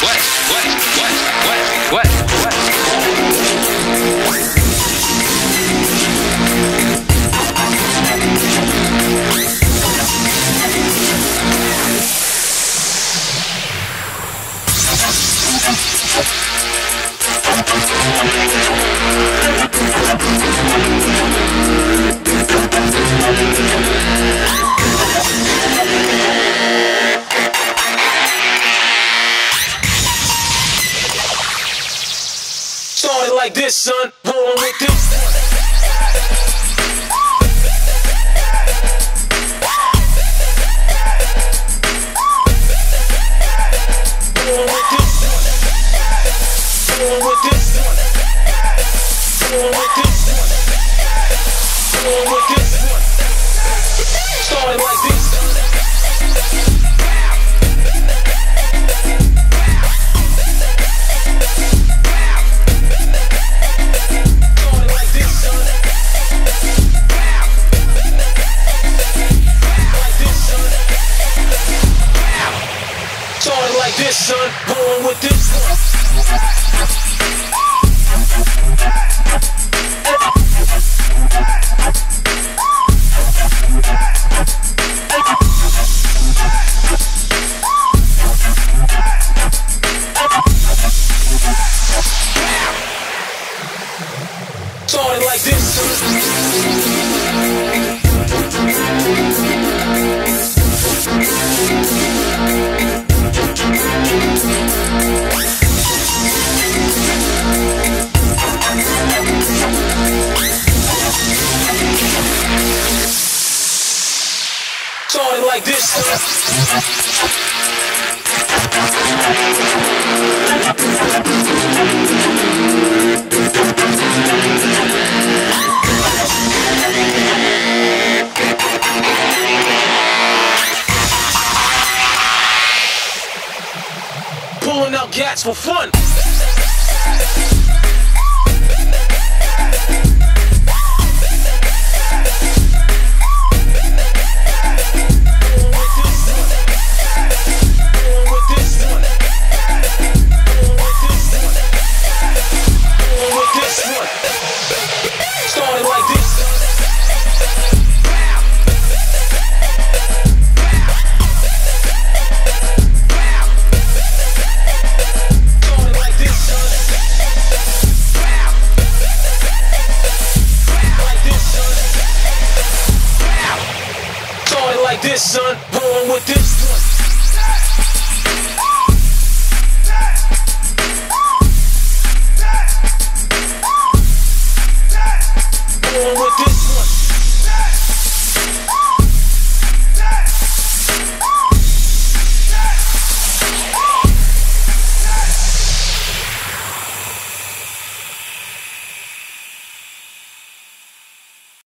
Started like this, son. Rollin' with this. Rollin' with this. Rollin' with this. Rollin' with this. Rollin' with this. Started like this. Started like this, son. Rollin' with this. Started like this. Started like this. Pulling out gats for fun. Started like this. Started like this, son. Like this, son. Started like this, son. Rollin' with this.